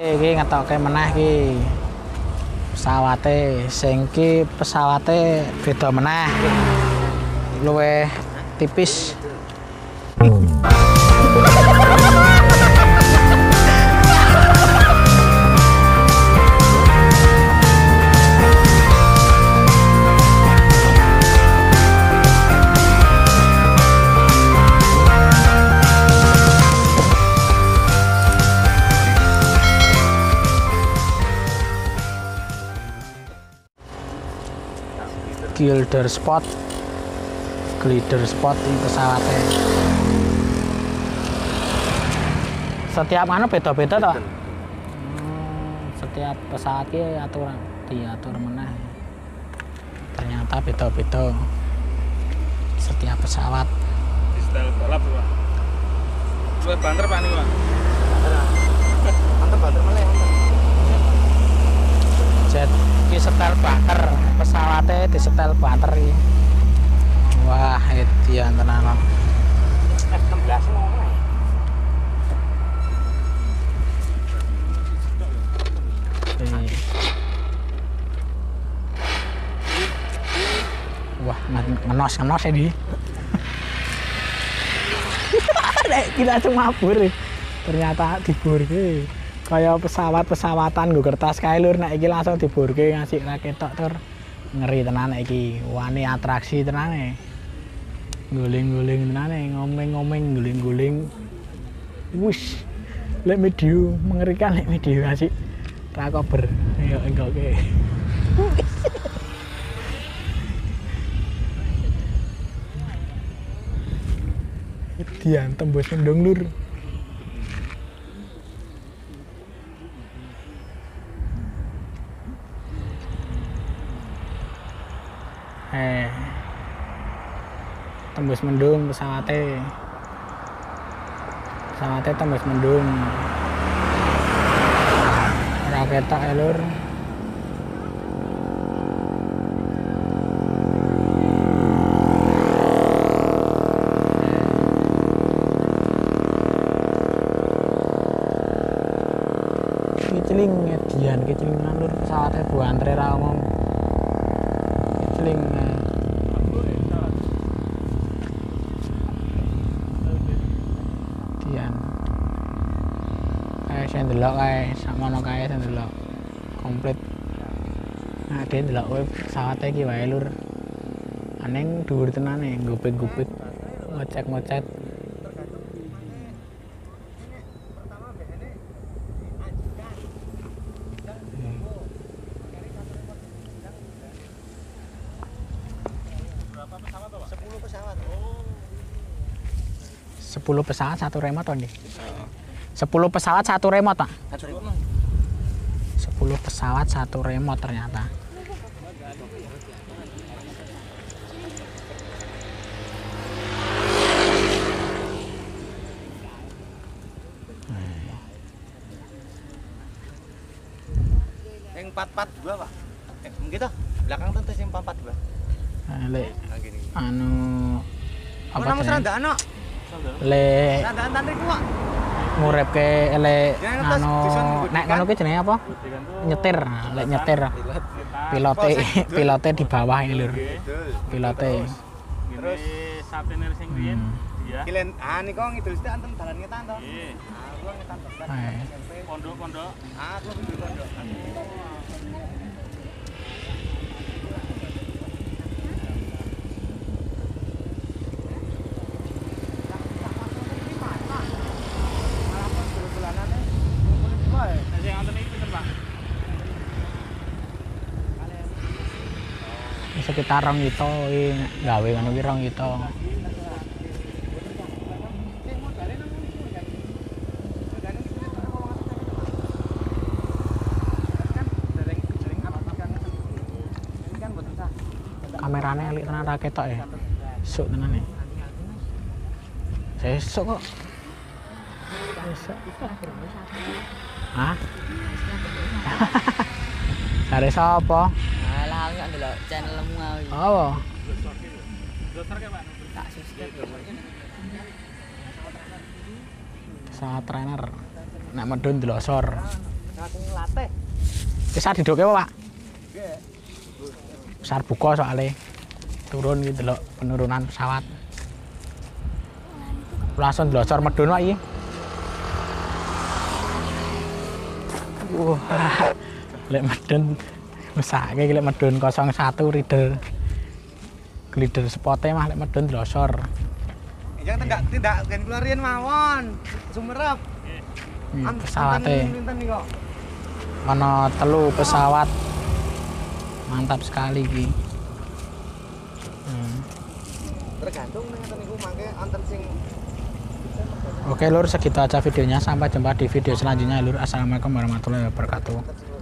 Iki ngetoke meneh iki. Pesawate sing iki pesawate beda meneh. Luwih tipis. Glider spot ini pesawatnya. Setiap mana beda-beda toh. Setiap pesawat ini diatur meneh. Ternyata beda-beda. Setiap pesawat. Di setel balap Pak. Luwih banter Pak niku Pak. Banter meneh. Jet ki setel banter, pesawatnya di setel banter iki. Wah, edian tenan. F16 ngono. Wah, ngenos ini. Kita cuma mabur. Ternyata diburke. Kayak pesawatan nggo kertas kae lur, nek iki langsung diburke ngasih raketok tur. Ngeri tenan iki. Wani atraksi tenan. Guling-guling tenan, ngomeng-ngomeng, guling-guling. Wush. Lek video mengerikan, lek video ngasih rakober. Ayo enggoke. Dian tembus mendung lur. Tembus mendung pesawatnya tembus mendung raketak ya lur. Keceling edian kecelingan lur pesawatnya buantre ra omong keceling. Saya ndelok kae sakmono kae saya ndelok komplit. Nah, dia ndelok kowe pesawate iki wae lur. Aneng dhuwur tenane, gupit-gupit, ngocek-ngocek. Berapa pesawat Pak? 10 pesawat. 10 pesawat satu remote toh, 10 pesawat satu remote, Pak. 10 pesawat satu remote ternyata. Yang 442, Pak. Begitu. Belakang tentu yang 442. Le anu apa namanya? Le Randaan riku, Pak. ngurepke ele anu nek ngono ki jenenge apa? Nyetir. Lek nyetir. Pilote di bawah ini lur. Pilote. Terus sapiner sing riyen ya. Kilen niku ngidul sithik anten dalan ngetan to. Nggih. Kula ngetan to. Pondok-pondok. Kula di pondok. Sekitar 2 itu gawe ngono ki 2 itu. Kamerane elik tenan ra ketok ya. Esuk tenan ya. Sesuk kok. Sesuk. Hah? Cari sapa? Alah aku ndak ndelok channelmu kuwi. Oh. Doser ke Pak? Tak subscribe. Pesawat trainer. Nek medun delosor. Aku ngelatih. Bisa didoke apa, Pak? Nggih. Besar buka soalnya turun gitu loh penurunan pesawat. Langsung delosor medun Pak iki. Wah. Lek medun mesake lek medun 01 rider. Glider spotnya mah lek medun delosor. Yang tidak gen keluarin mawon. Sumerep. Pesawate. Pinten nih kok. Ana 3 pesawat. Mantap sekali iki. Tergantung nih ngeten niku mangke anten sing. Oke lur, segitu aja videonya. Sampai jumpa di video selanjutnya lur. Assalamualaikum warahmatullahi wabarakatuh.